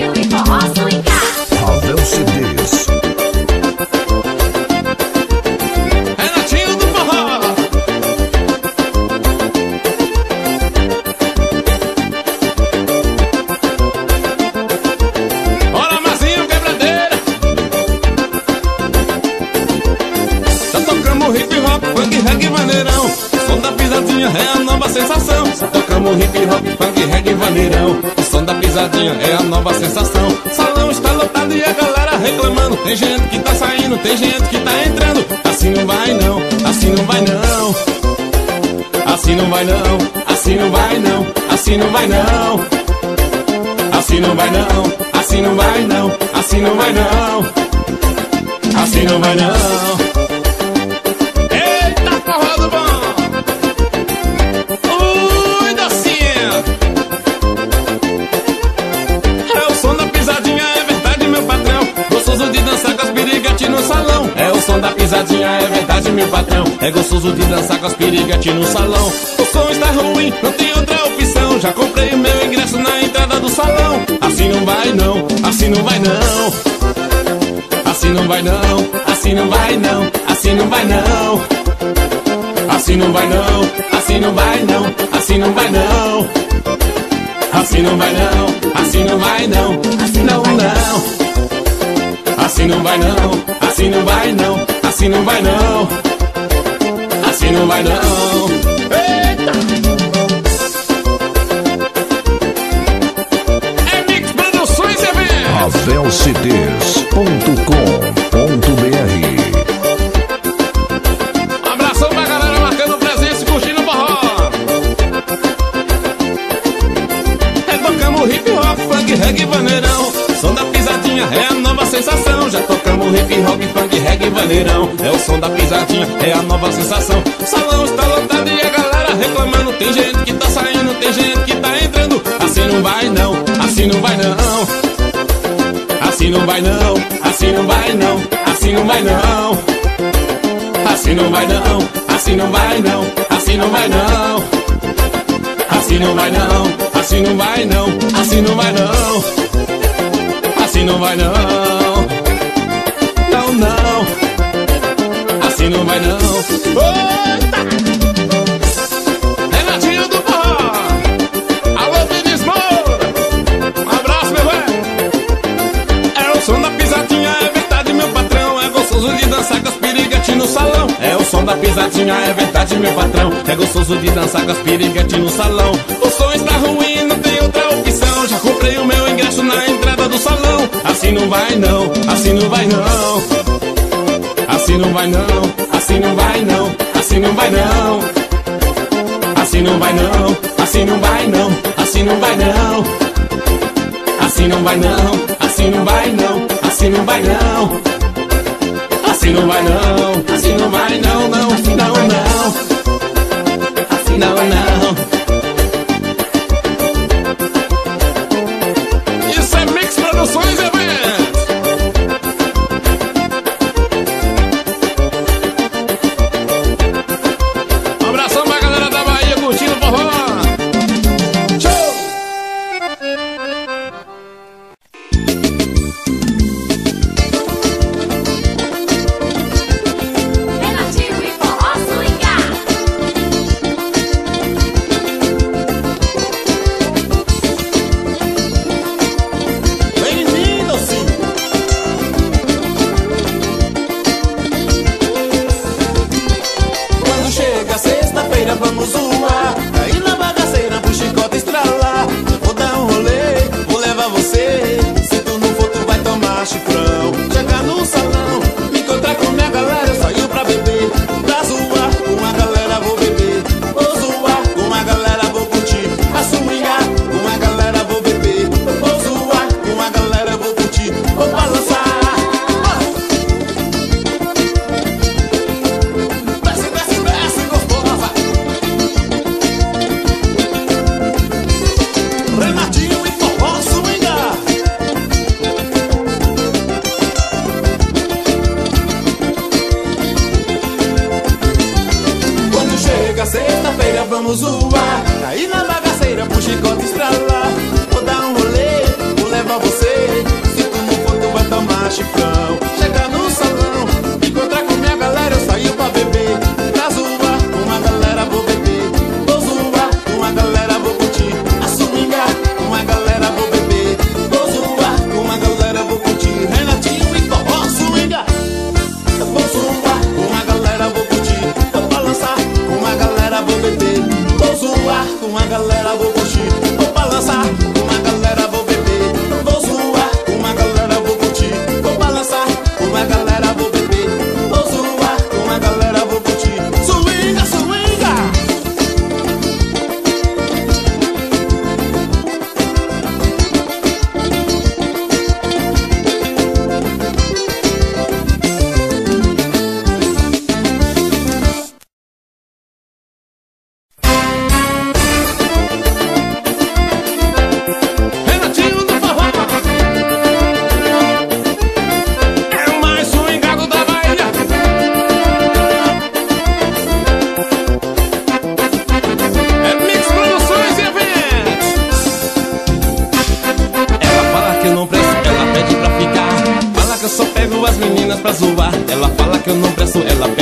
Renatinho e forró swingar. Ravel CDs. Renatinho do forró. Bora, Marzinho, quebradeira. Já tocamos hip hop, funk, reggae, vaneirão. Som da pisadinha é a nova sensação. Já tocamos hip hop, funk, reggae, vaneirão. O som da pisadinha é a nova sensação. Salão está lotado e a galera reclamando. Tem gente que tá saindo, tem gente que tá entrando. Assim não vai não, assim não vai não. Assim não vai não, assim não vai não. Assim não vai não. Assim não vai não, assim não vai não. Assim não vai não. Assim não vai não. Eita, forró do bom. Ui, docinha. É o som da pisadinha, é verdade, meu patrão. Gostoso de dançar com as piriguetes no salão. É o som da pisadinha, é verdade, meu patrão. É gostoso de dançar com as piriguetes no salão. O som está ruim, não tem outra opção. Já comprei o meu ingresso na entrada do salão. Assim não vai não, assim não vai não. Assim não vai não, assim não vai não. Assim não vai não. Assim não vai não, assim não vai não. Assim não vai não. Assim não vai não, assim não vai não. Assim não não. Assim não vai não, assim não vai não. Assim não vai não. Assim não vai não. Eita! É Mix Produções Eventos. RavelCDs.com.br. Um abração pra galera marcando presença e curtindo o forró. Tocamos hip hop, funk, reggae, vaneirão. Som da pisadinha é a nova sensação. Já tocamos hip hop, funk, reggae, vaneirão. É o som da pisadinha, é a nova sensação. O salão está lotado e a galera reclamando. Tem gente que tá saindo, tem gente que tá entrando. Assim não vai não, assim não vai não. Assim não vai não, assim não vai não. Assim não vai não. Assim não vai não, assim não vai não. Assim não vai não. Assim não vai não, assim não vai não. Assim não vai não. Assim não vai não. Não, não. Assim não vai não. Eita! Renatinho do forró. Alô, Vinícius Moura. Um abraço, meu velho. É o som da pisadinha, é verdade, meu patrão. É gostoso de dançar com as piriguetes no salão. É o som da pisadinha, é verdade, meu patrão. É gostoso de dançar com as piriguetes no salão. O som está ruim, não tem outra opção. Já comprei o meu ingresso na entrada do salão. Assim não vai não, assim não vai não. Assim não vai não, assim não vai não. Assim não vai não. Assim não vai não, assim não vai não. Assim não vai não. Assim não vai não, assim não vai não. Assim não vai não. Assim não vai não, assim não vai não, não, assim não não. Assim não não. Isso é Mix Produções Eventos. Um abração pra galera da Bahia curtindo o forró. Show! Renatinho e forró swingar.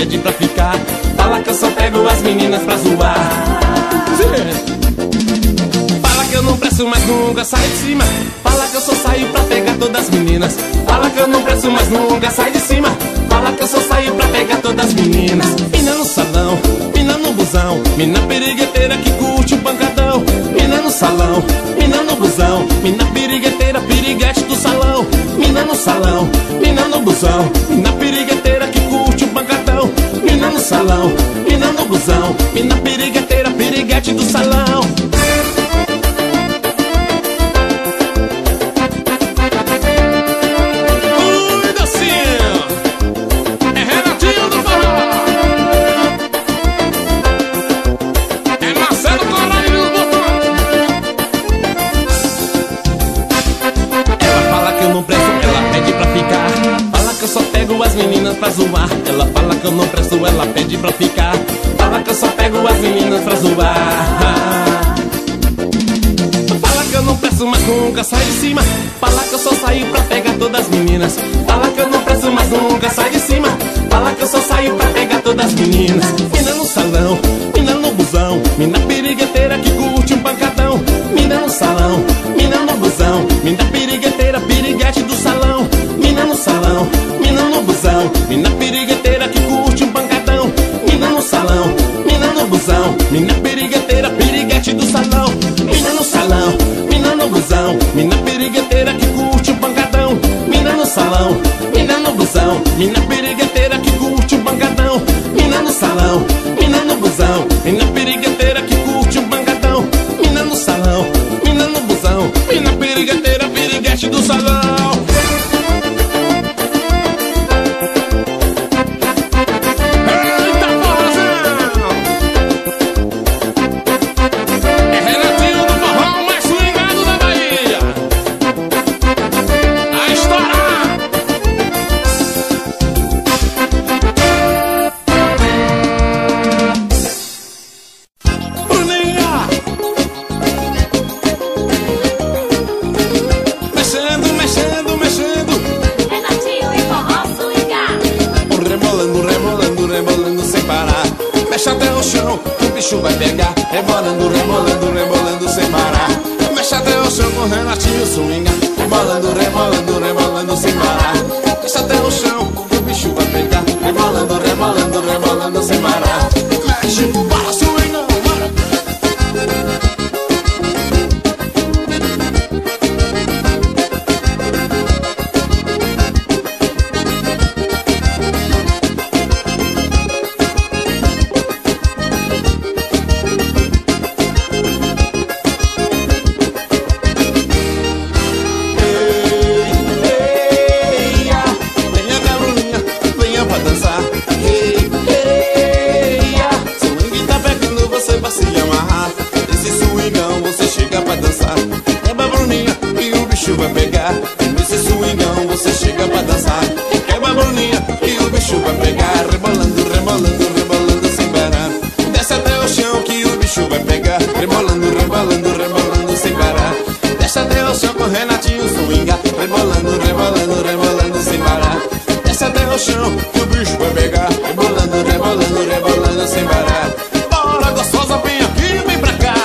pede pra ficar. Fala que eu só pego as meninas pra zoar. Fala que eu não presto, mas nunca sai de cima. Fala que eu só saio pra pegar todas as meninas. Fala que eu não presto, mas nunca sai de cima. Fala que eu só saio pra pegar todas as meninas. Mina no salão, mina no busão, mina pirigueteira que curte o pancadão. Mina no salão, mina no busão, mina pirigueteira, piriguete do salão. Mina no salão, mina no busão, mina pirigueteira que curte o pancadão. Mina no salão, mina no busão, mina pirigueteira, piriguete do salão. As meninas pra zoar. Ela fala que eu não presto, ela pede pra ficar. Fala que eu só pego as meninas pra zoar. Fala que eu não presto, mas nunca sai de cima. Fala que eu só saio pra pegar todas as meninas. Fala que eu não presto, mas nunca sai de cima. Fala que eu só saio pra pegar todas as meninas. Mina no salão, mina no busão, mina pirigueteira que curte um pancadão. Mina no salão, mina no busão, mina pirigueteira, piriguete do salão. Mina no salão, mina no busão, mina pirigueteira que curte um pancadão. Mina no salão, mina no busão, mina pirigueteira, piriguete do salão. Mina no salão, mina no busão, mina pirigueteira que curte um pancadão. Mina no salão, mina no busão, mina pirigueteira que curte um pancadão. Mina no salão, mina no busão, mina pirigueteira que curte um pancadão. Mina no salão, mina no busão, mina pirigueteira, piriguete do salão. Rebolando, rebolando, rebolando sem parar. Mexe até o chão com Renatinho swinga. Rebolando, rebolando, rebolando sem parar. Mexe até o chão que o bicho vai pegar. Rebolando, rebolando, rebolando sem parar. Mexe, para swinga, bora. Vai pegar, nesse swingão você chega pra dançar. Quebra a bruninha e o bicho vai pegar. Rebolando, rebolando, rebolando sem parar. Desce até o chão que o bicho vai pegar. Rebolando, rebolando, rebolando sem parar. Desce até o chão com Renatinho swinga. Rebolando, rebolando, rebolando sem parar. Desce até o chão que o bicho vai pegar. Rebolando, rebolando, rebolando sem parar. Bora gostosa, vem aqui, vem pra cá.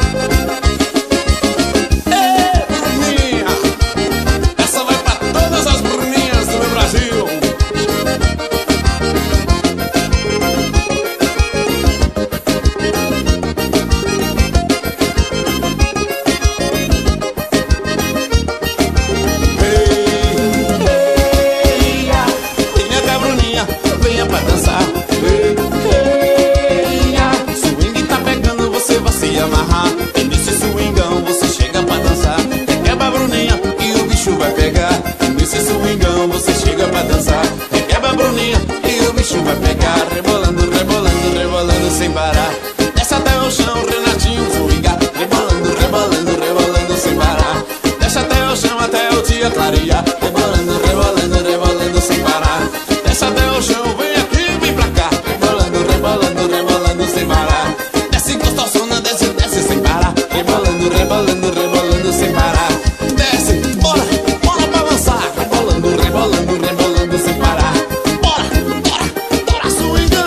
Vai pegar, rebolando, rebolando, rebolando sem parar. Desce até o chão, Renatinho swinga. Rebolando, rebolando, rebolando sem parar. Desce até o chão, até o dia clarear. Rebolando, rebolando, rebolando sem parar. Desce até o chão, vem aqui, vem pra cá. Rebolando, rebolando, rebolando sem parar. Desce gostosona, desce, desce sem parar. Rebolando, rebolando, rebolando sem parar. Desce, bora, bora balançar. Rebolando, rebolando, rebolando sem parar. Bora, bora, bora swingar.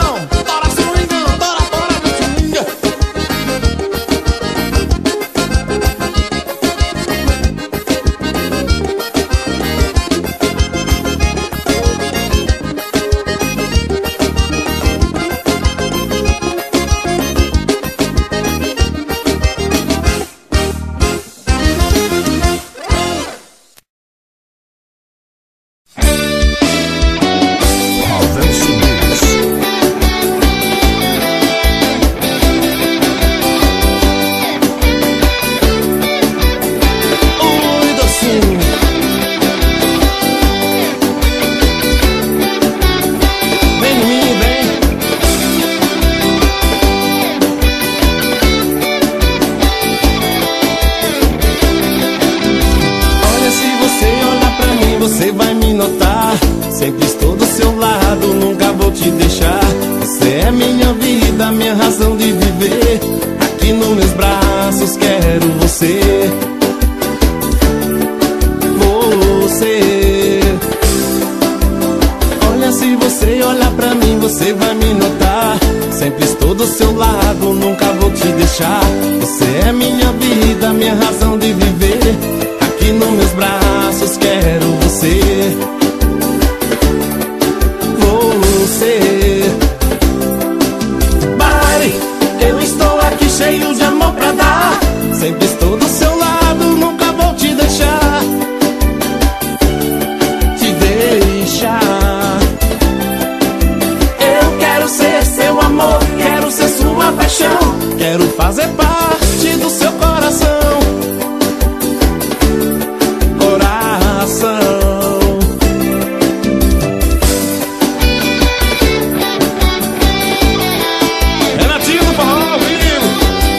você. Olha, se você olhar pra mim, você vai me notar. Sempre estou do seu lado, nunca vou te deixar. Você é minha vida, minha razão de viver. Aqui nos meus braços quero você. Você. Pare, eu estou aqui cheio de amor pra dar. Sempre estou do seu lado, nunca vou te deixar. Te deixar. Eu quero ser seu amor, quero ser sua paixão. Quero fazer parte do seu coração. Coração. Renatinho do Forró ao vivo.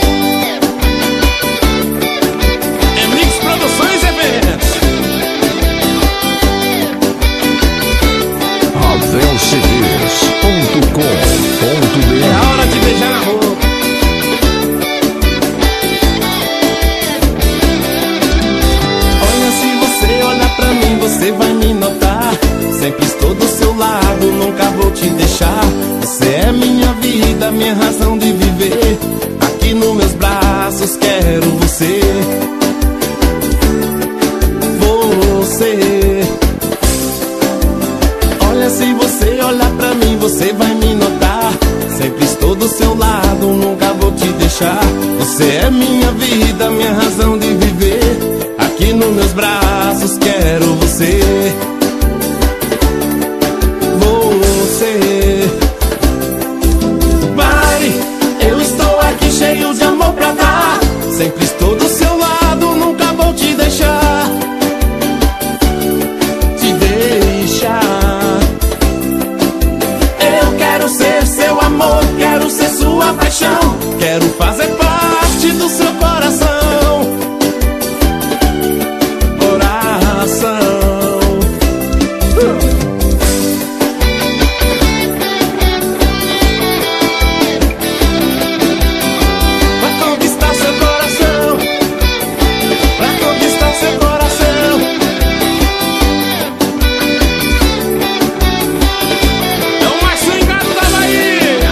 É Mix Produções e Eventos. ravelcds.com.br. É hora de beijar na boca. Olha, se você olhar pra mim, você vai me notar. Sempre estou do seu lado, nunca vou te deixar. Você é minha vida, minha razão de viver. Aqui nos meus braços quero você. Você. Olha, se você olhar pra mim, você vai me notar. Sempre estou do seu lado, nunca vou te deixar. Você é minha vida, minha razão de viver. Aqui nos meus braços quero você. Você. Pare, eu estou aqui cheio de amor pra dar. Sempre estou do seu lado, nunca vou te deixar. Te deixar. Eu quero ser seu amor, quero ser sua paixão. Quero fazer parte do seu coração. Coração. Pra conquistar seu coração. Pra conquistar seu coração. É o mais swingado da Bahia.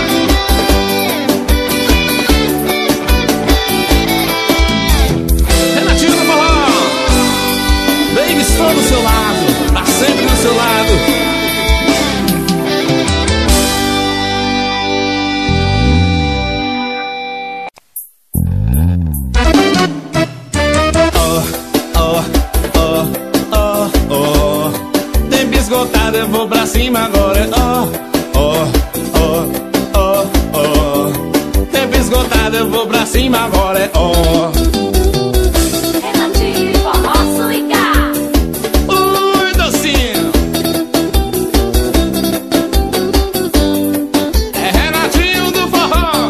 Renatinho do Forró. Baby, estou do seu lado, pra sempre do seu lado. Tempo esgotado, eu vou pra cima agora. Tempo esgotado, eu vou pra cima agora. Renatinho do Forró swingar. Ui, docinho. É Renatinho do Forró.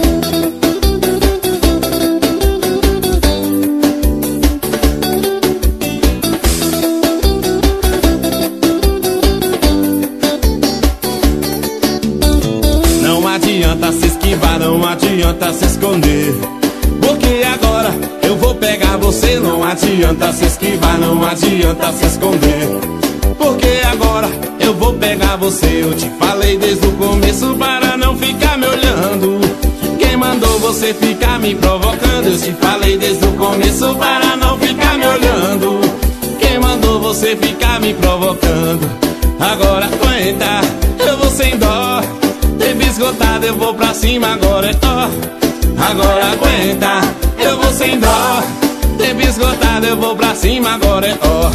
Não adianta se esquivar, não adianta se esconder. Porque agora eu vou pegar você. Não adianta se esquivar, não adianta se esconder. Porque agora eu vou pegar você. Eu te falei desde o começo para não ficar me olhando. Quem mandou você ficar me provocando? Eu te falei desde o começo para não ficar me olhando. Quem mandou você ficar me provocando? Agora aguenta, eu vou sem dó. Tempo esgotado, eu vou pra cima agora. Agora aguenta, eu vou sem dó. Tempo esgotado, eu vou pra cima agora.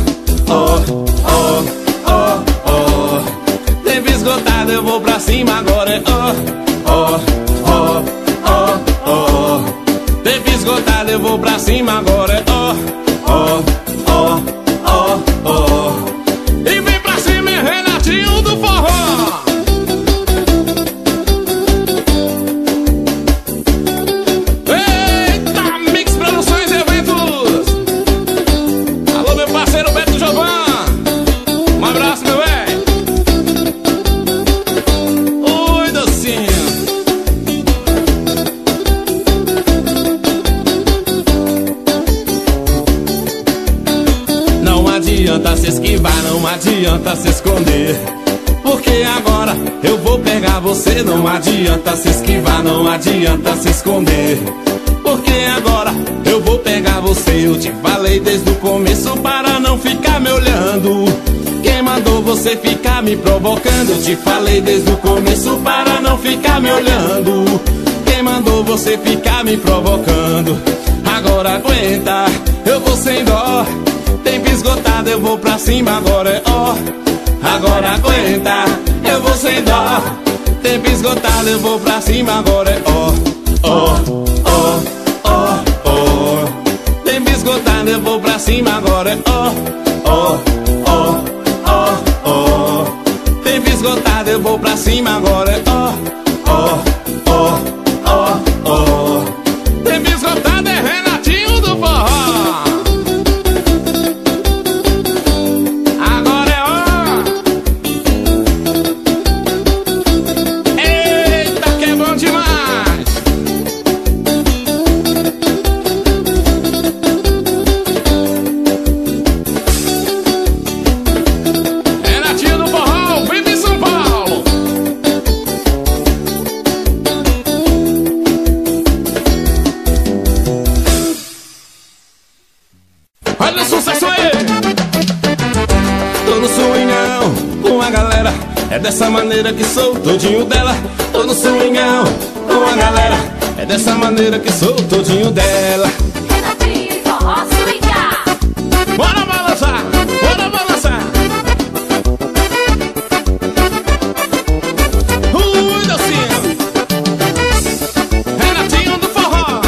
Tempo esgotado, eu vou pra cima agora. Tempo esgotado, eu vou pra cima agora. E vem pra cima, Renatinho do Forró. Eita, Mix Produções e Eventos. Alô, meu parceiro Beto Jovan. Um abraço, meu velho. Oi, docinho. adianta se esquivar, não adianta se esconder. Porque agora eu vou pegar você. Não adianta se esquivar, não adianta se esconder. Porque agora eu vou pegar você. Eu te falei desde o começo para não ficar me olhando. Quem mandou você ficar me provocando? Eu te falei desde o começo para não ficar me olhando. Quem mandou você ficar me provocando? Agora aguenta, eu vou sem dó. Tempo esgotado, eu vou pra cima, agora é ó. Agora aguenta, eu vou sem dó. Tempo esgotado, eu vou pra cima, agora é ó. Ó, ó, ó, ó. Tempo esgotado, eu vou pra cima, agora é ó. Ó, ó, ó, ó. Tempo esgotado, eu vou pra cima, agora é ó. Ó, ó, ó, ó. Tempo esgotado é Renatinho do Forró. Agora é ó. Eita, que é bom demais. Renatinho do Forró, vive em São Paulo. Olha o sucesso aí! Tô no swingão com a galera. É dessa maneira que sou todinho dela. Tô no swingão com a galera. É dessa maneira que sou todinho dela. Renatinho e Forró Swingar. Bora balançar, bora balançar. Docinho. Renatinho do Forró.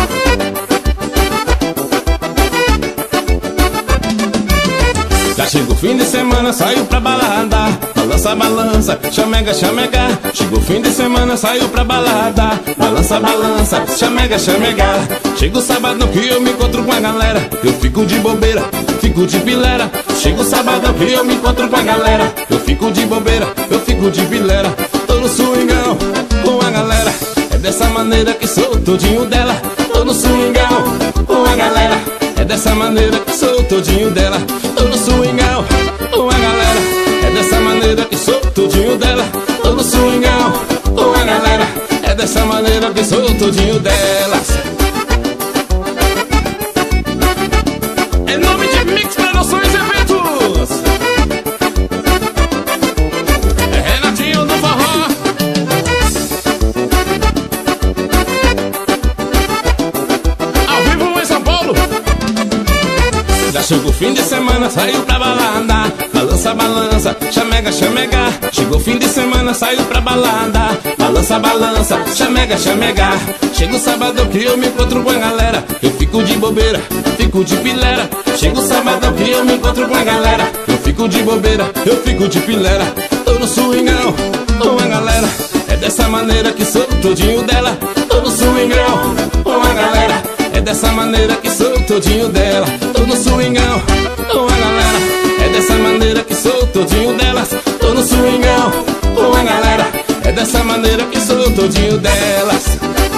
Já chegou o fim de semana, saiu pra balada. Balança, balança, chamega, chamega. Chegou o fim de semana, saiu pra balada. Balança, balança, chamega, chamega. Chega o sábado que eu me encontro com a galera. Eu fico de bobeira, fico de pilera. Chega o sábado que eu me encontro com a galera. Eu fico de bobeira, eu fico de pilera. Tô no swingão com a galera. É dessa maneira que sou todinho dela. Tô no swingão com a galera. É dessa maneira que sou todinho dela. Tô no swingão com a galera. É dessa maneira que sou todinho dela. Tô no swingão com a galera. É dessa maneira que sou todinho delas. Em nome de Mix Produções e Eventos, é Renatinho do Forró. Ao vivo em São Paulo. Já chegou o fim de semana, saiu pra balada. Balança, balança, chamega, chamega. Chegou o fim de semana, saiu pra balada. Balança, balança, chamega, chamega. Chega o sábado que eu me encontro com a galera. Eu fico de bobeira, fico de pilera. Chega o sábado que eu me encontro com a galera. Eu fico de bobeira, eu fico de pilera. Tô no swingão com a galera. É dessa maneira que sou todinho dela. Tô no swingão com a galera. É dessa maneira que sou todinho dela. Tô no swingão com a galera. É dessa maneira que sou todinho delas. Tô no swingão com a galera. É dessa maneira que sou todinho delas.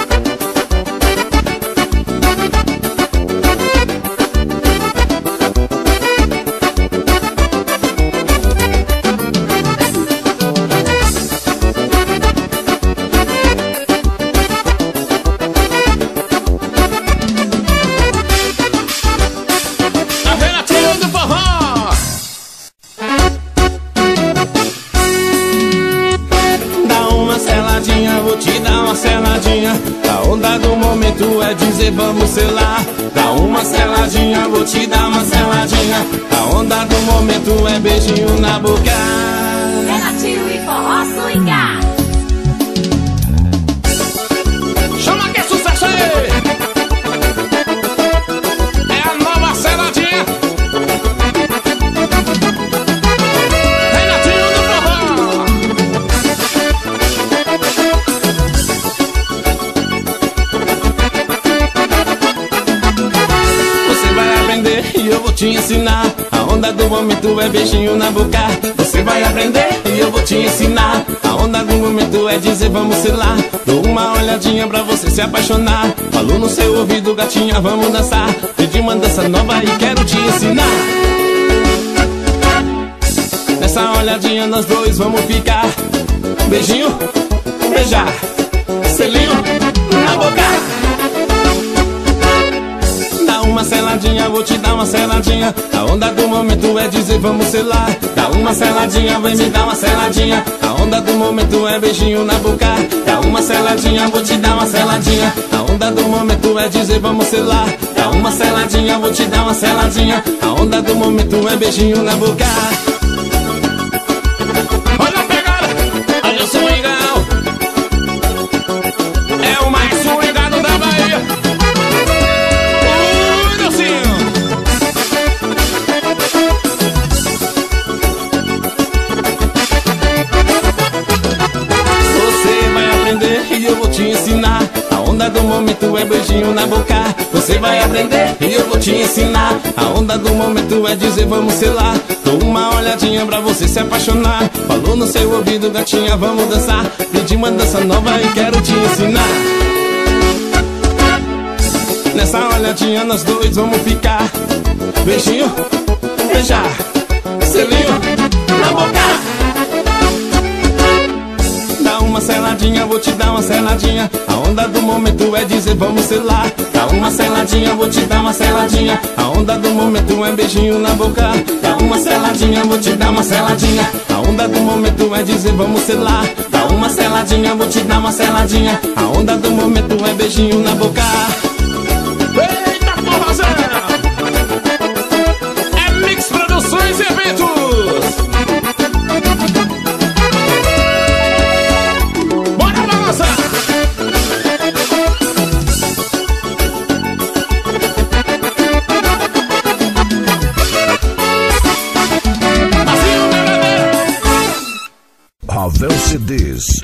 Vamos selar, dá uma seladinha, vou te dar uma seladinha. A onda do momento é beijinho na boca. Renatinho e Forró Swingar. Chama que é sucesso aí! É a nova seladinha. Renatinho do Forró. E eu vou te ensinar. A onda do momento é beijinho na boca. Você vai aprender e eu vou te ensinar. A onda do momento é dizer vamos selar. Dou uma olhadinha pra você se apaixonar. Falo no seu ouvido, gatinha, vamos dançar. Pedi uma dança nova e quero te ensinar. olhadinha, nós dois vamos ficar. Beijinho, beijar, selinho na boca. Dá uma seladinha, vou te dar uma seladinha. A onda do momento é dizer vamos selar. Dá uma seladinha, vem me dar uma seladinha. A onda do momento é beijinho na boca. Dá uma seladinha, vou te dar uma seladinha. A onda do momento é dizer vamos selar. Dá uma seladinha, vou te dar uma seladinha. A onda do momento é beijinho na boca. Olha a pegada, olha o swingão. É o mais swingado da Bahia. E eu vou te ensinar. A onda do momento é beijinho na boca. Você vai aprender e eu vou te ensinar. A onda do momento é dizer vamos selar. Dou uma olhadinha pra você se apaixonar. Falou no seu ouvido, gatinha, vamos dançar. Pedi uma dança nova e quero te ensinar. Nessa olhadinha nós dois vamos ficar. Beijinho, beijar, selinho na boca. Dá uma seladinha, vou te dar uma seladinha. A onda do momento é dizer vamos selar. Dá uma seladinha, vou te dar uma seladinha. A onda do momento é beijinho na boca. Dá uma seladinha, vou te dar uma seladinha. A onda do momento é dizer vamos selar. Dá uma seladinha, vou te dar uma seladinha. A onda do momento é beijinho na boca. Eita forrozera! É Mix Produções e Eventos. Ravel CDs.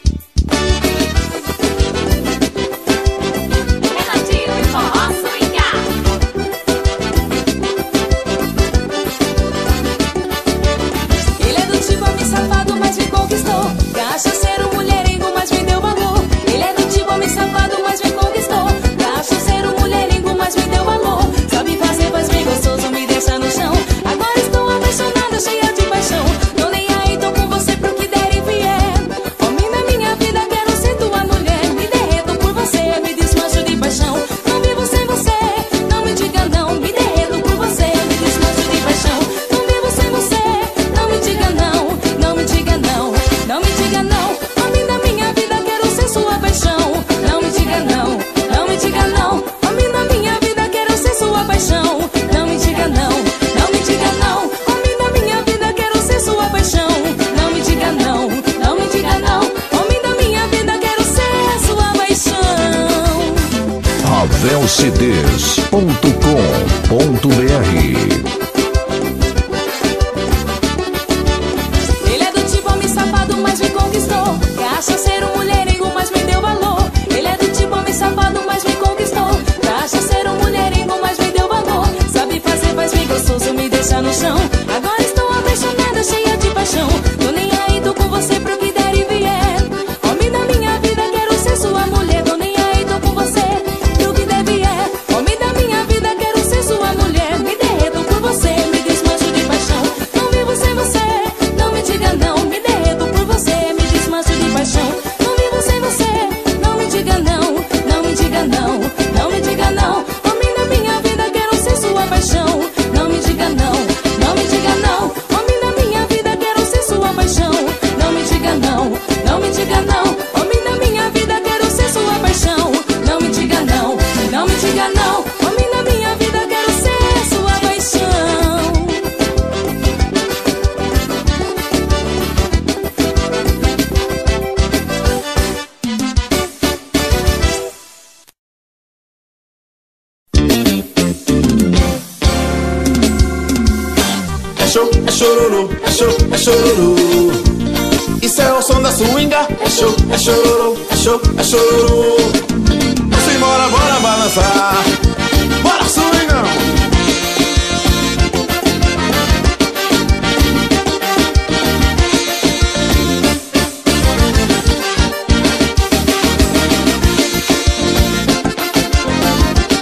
Renatinho e Forró Swingar. Ele é do tipo homem safado, mas me conquistou. Cachaceiro, mulherengo, mas me deu valor. Ele é do tipo homem safado, mas me conquistou. Cachaceiro, mulherengo, mas me deu valor. Sabe fazer, faz bem gostoso, me deixa no chão. Agora estou apaixonada, cheia de paixão. Tô nem aí, tô com você pro que der e vier. Homem da minha vida, quero ser tua mulher. Me derreto por você, me desmancho de paixão. Não vivo sem você, não me diga não. Me derreto por você, me desmancho de paixão. Não vivo sem você, não me diga não. Não me diga não, não me diga não. Homem da minha vida, quero ser sua paixão. Não me diga não, não me diga não. Homem da minha vida, quero ser sua paixão. Não me diga não, não me diga não. Homem da minha vida, quero ser sua paixão. Não me diga não, não me diga não. Homem da minha vida, quero ser sua paixão. ravelcds.com.br. Ele é do tipo homem safado, mas me conquistou. Cachaceiro, mulherengo, mas me deu valor. Ele é do tipo homem safado, mas me conquistou. Cachaceiro, mulherengo, mas me deu valor. Sabe fazer, faz bem gostoso, me deixa no chão. Agora estou apaixonada, cheia de paixão. Tô nem aí, tô com você pro que der e vier. Homem da minha vida, quero ser sua mulher. Tô nem aí, tô com você pro que der e vier. Homem da minha vida, quero ser sua mulher. Me derreto por você, me desmancho de paixão. Não vivo sem você, não me diga não. Me derreto por você, me desmancho de paixão. Não vivo sem você, não me diga não. Não me diga não, não me diga não. Homem da minha vida, quero ser sua paixão. Não me diga não, não me diga não. Homem da minha vida, quero ser sua paixão. Não me diga não, não me diga não. Homem da minha vida, quero ser sua paixão. Não me diga não, não me diga não. Homem da minha vida, quero ser sua paixão. É show, é chororô, é show, é chororô. Isso é o som da swinga. É show, é chororô, é show, é chororô. Simbora, bora balançar. Bora swingão.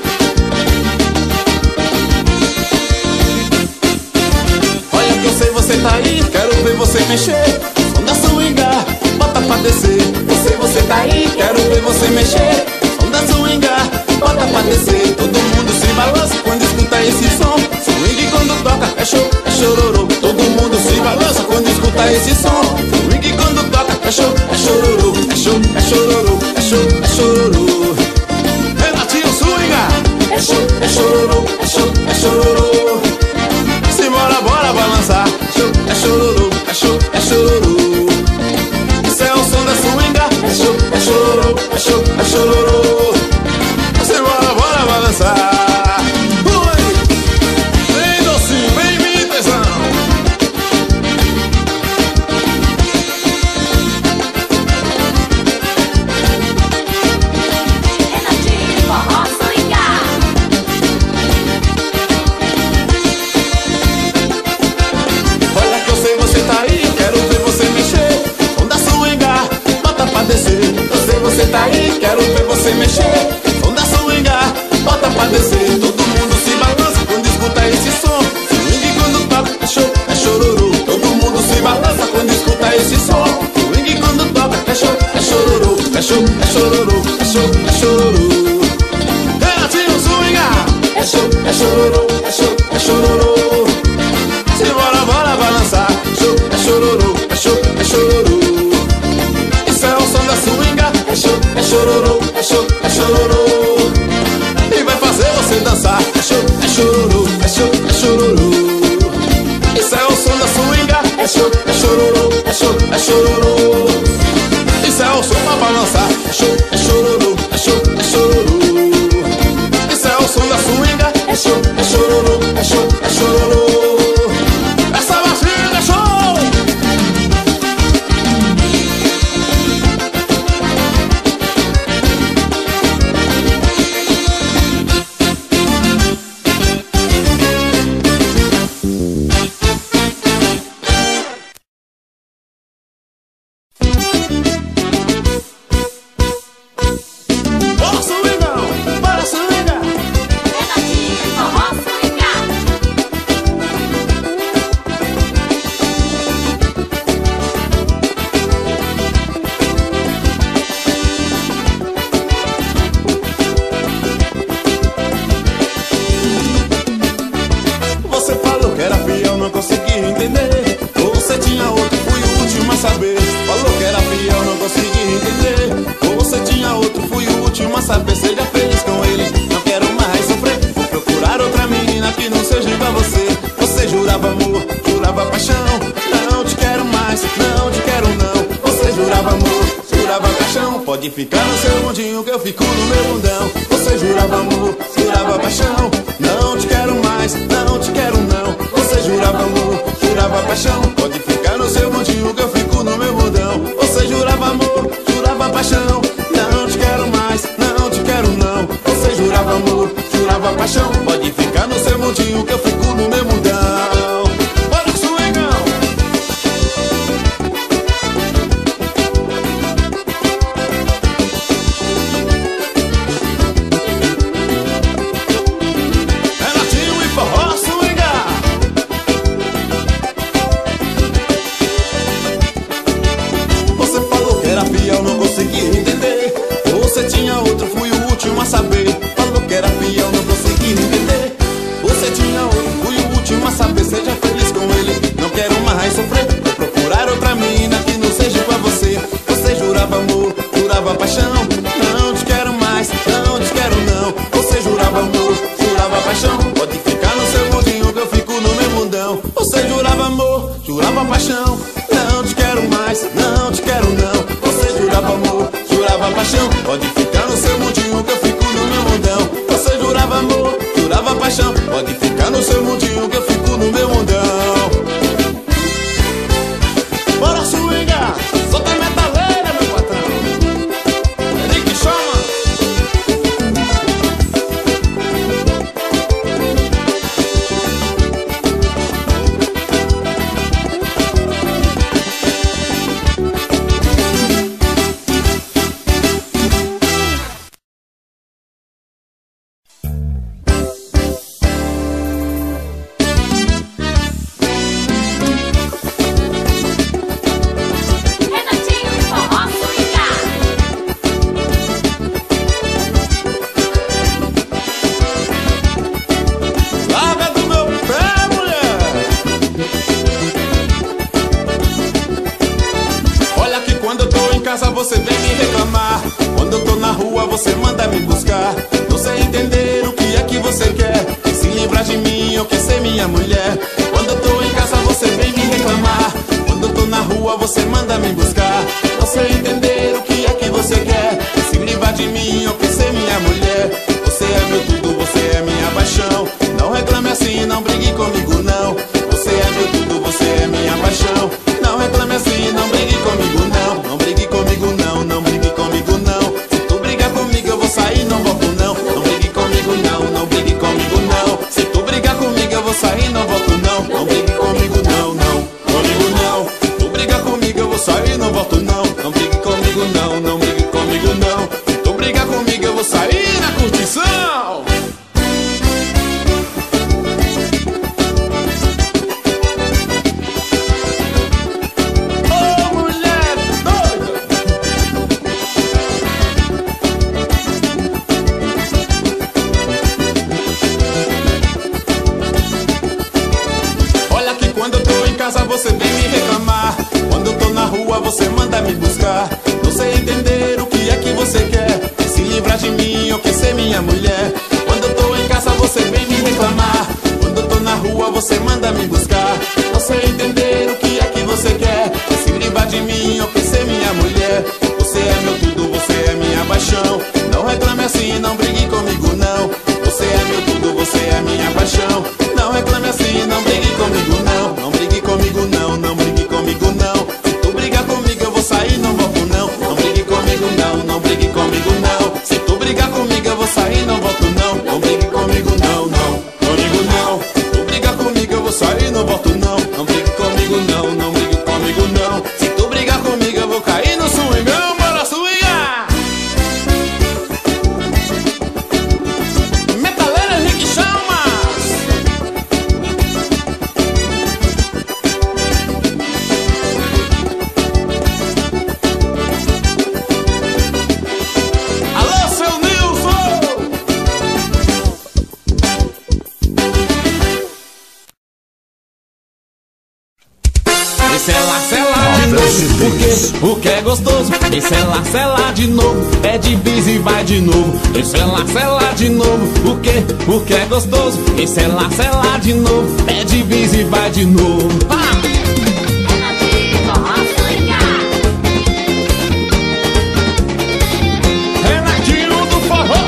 Olha que eu sei, você você tá aí, quero ver você mexer. Som da swinga, bota pra descer. Você tá aí, quero ver você mexer. Som da swinga, bota pra descer. Todo mundo se balança quando escuta esse som. Swing quando toca é show, é chororô. Todo mundo se balança quando escuta esse som. Swing quando toca é show, é chororô. É show, é chororô, é show, é chororô. Renatinho swinga, é show, é chororô, é show, é chororô. Simbora, bora balançar. Show, é chororô, é show, é chororô. Isso é o som da swinga. É show, é chororô, é show, é chororô. Simbora, bora balançar. Ui! Vem docinho, vem minha tesão. Renatinho Forró Swinga. Olha que eu sei, você tá aí, quero ver você mexer. Som da swinga, bota pra descer. Eu sei, você tá aí, quero ver você mexer. Som da swinga, bota pra descer. Todo mundo se balança quando escuta esse som. Swing quando toca é show, é chororô. Todo mundo se balança quando escuta esse som. Swing quando toca é show, é chororô. É show, é chororô, é show, é chororô. Renatinho swinga, é show, é chororô, é show, é chororô. Simbora, bora balançar. Show, é chororô, é show, é chororô. Isso é o som da swinga. É show, é chororô, é show, é chororô. E vai fazer você dançar. É show, é chororô, é show, é chororô. Isso é o som da swinga. É show, é chororô, é show, é chororô. Isso é o som pra balançar. É show, é chororô, é show, é chororô. Isso é o som da swinga. É show, é chororô, é show, é chororô. Essa batida é show! Bora swingão, bora swingar. Renatinho Forró Swinga. Você falou que era fiel, não consegui entender. Ou você tinha outro, fui o último a saber. Falou que era fiel, não consegui entender. Ou você tinha outro, fui o último a saber. Seja feliz com ele, não quero mais sofrer. Vou procurar outra menina que não seja igual a você. Você jurava amor, jurava paixão. Não te quero mais, não te quero não. Você jurava amor, jurava paixão. Pode ficar no seu mundinho que eu fico no meu mundão. Você jurava amor, jurava paixão. Não te quero mais, não te quero não. Você jurava amor, jurava paixão. Pode ficar no seu mundinho que eu fico no meu mundão. Você jurava amor, jurava paixão. Não te quero mais, não te quero não. Você jurava amor, jurava paixão. Pode ficar no seu mundinho que eu fico no meu mundão. Bora swingão! Renatinho e Forró swingar. Você falou que era fiel, não consegui entender. Ou você tinha outro, fui o último a saber. Falou que era fiel, não consegui entender. Você tinha outro, fui o último a saber. Seja feliz com ele, não quero mais sofrer. Vou procurar outra menina que não seja igual a você. Você jurava amor, jurava paixão. Não te quero mais, não te quero não. Você jurava amor, jurava paixão. Pode ficar no seu mundinho que eu fico no meu mundão. Você jurava amor, jurava paixão. Não te quero mais, não te quero não. Você jurava amor, jurava paixão. Pode ficar no seu mundinho que eu fico no meu mundão. Você jurava amor, jurava paixão. Pode ficar no seu mundinho que eu fico no meu mundão. Bora swingar, solta a metaleira, meu patrão. Ele que chama. casa você vem me reclamar. Quando eu tô na rua você manda me buscar. Não sei entender o que é que você quer. Se livrar de mim ou quer ser minha mulher. Quando eu tô em casa você vem me reclamar. Quando eu tô na rua você manda me buscar. Não sei entender o que é que você quer. Se livrar de mim ou quer ser minha mulher. Você é meu tudo, você é minha paixão. Não reclame assim, não brigue comigo não. Você é meu tudo, você é minha paixão. Não reclame assim, não brigue comigo não. Não brigue comigo não, não brigue comigo não. Se tu brigar comigo eu vou sair, não volto não. Não brigue comigo não, não brigue comigo não. Se tu brigar comigo eu vou sair, não volto não. Não brigue comigo não, não, comigo não. Se tu brigar comigo eu vou sair, não volto não. Não brigue comigo não, não brigue comigo não. Se tu brigar comigo eu vou sair na curtição. Você vem me reclamar. Quando eu tô na rua você manda me buscar. Não sei entender o que é que você quer. Se livrar de mim ou quer ser minha mulher. Quando eu tô em casa você vem me reclamar. Quando eu tô na rua você manda me buscar. Não sei entender o que é que você quer. Se livrar de mim ou quer ser minha mulher. Você é meu tudo, você é minha paixão. Não reclame assim, não brigue comigo não. Você é meu tudo, você é minha paixão. Não reclame assim, não brigue comigo não. Não brigue comigo não, não brigue comigo não. Se tu brigar comigo eu vou sair, não volto não. Não brigue comigo não, não brigue comigo não. Se tu brigar comigo eu vou sair, não volto não. Não brigue comigo não, não, comigo não. Se tu brigar comigo eu vou sair, não volto não. Não brigue comigo não, não brigue comigo não. Se tu brigar comigo eu vou cair no swingão, bora swingar. Metaleiro Henrique Chamas. Alô, seu Nilson! Esse é lá, de novo, porque o que é gostoso. Esse é lá, de novo, é de bis e vai de novo. Esse é lá, de novo, o que é gostoso. Esse é lá, de novo, é de bis e vai de novo. Renatinho do forró.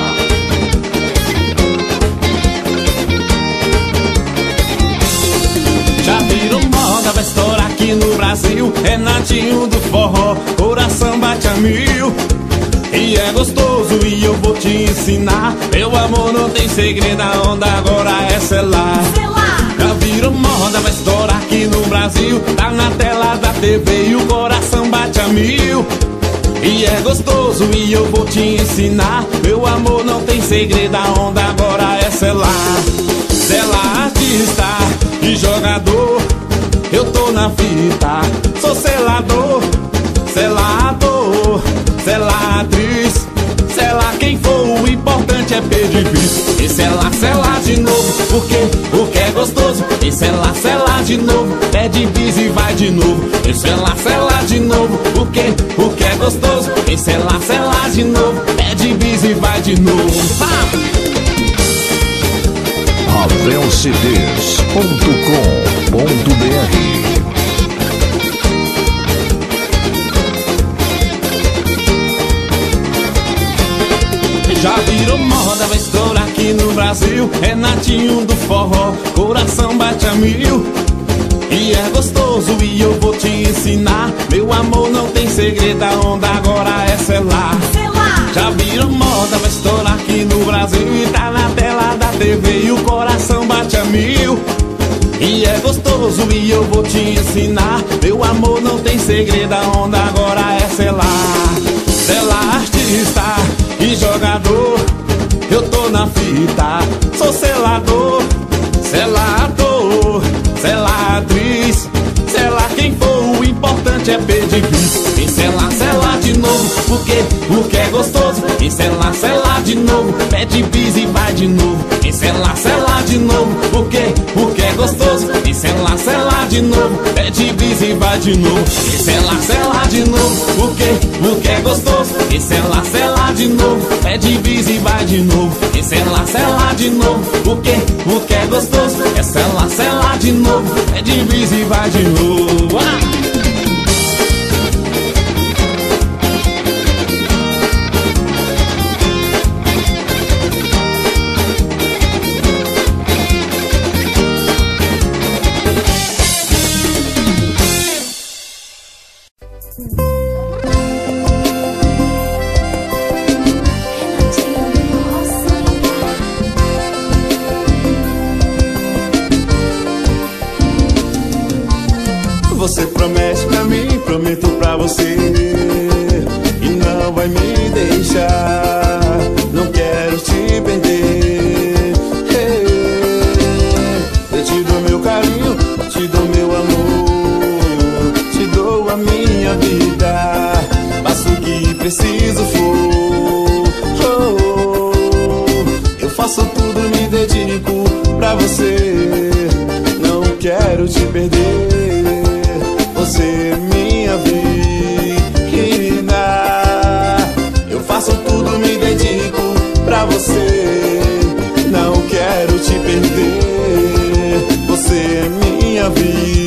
Já virou moda, vai estourar aqui no Brasil. Renatinho do forró, coração bate a mil. E é gostoso e eu vou te ensinar. Meu amor não tem segredo, a onda agora é selar. Já virou moda, vai estourar aqui no Brasil. Tá na tela da TV e o coração bate a mil. E é gostoso e eu vou te ensinar. Meu amor não tem segredo, a onda agora é selar. Selar artista e jogador, eu tô na fita. Sou selador, selador, selar atriz, selar quem for, o importante é pedir bis. E selar de novo, porque o que é gostoso. E selar de novo, pede bis e vai de novo. E selar de novo, porque o que é gostoso. E selar de novo, pede bis e vai de novo. ravelcds.com.br. Já virou moda, vai estourar aqui no Brasil. Renatinho do forró, coração bate a mil. E é gostoso e eu vou te ensinar. Meu amor não tem segredo, a onda agora é selar. Já virou moda, vai estourar aqui no Brasil. E tá na tela da TV e o coração bate a mil. E é gostoso e eu vou te ensinar. Meu amor não tem segredo, a onda agora é selar. Selar artista e jogador, eu tô na fita. Sou selador, selador, selar atriz, selar quem for, o importante é pedir bis. E selar de novo, porque o que é gostoso. E selar de novo, pede bis e vai de novo. E selar de novo, porque o que é gostoso. E selar de de novo, pede bis e vai de novo. E sela de novo, o que é gostoso. E sela de novo, pede bis e vai de novo. E sela de novo, o que é gostoso. É sela de novo, pede bis e vai de novo. Você promete pra mim, prometo pra você, e não vai me deixar. Não quero te perder. Eu te dou meu carinho, te dou meu amor, te dou a minha vida. Faço o que preciso for. Eu faço tudo, me dedico pra você. Não quero te perder. Você é minha vida. Eu faço tudo, me dedico pra você. Não quero te perder. Você é minha vida.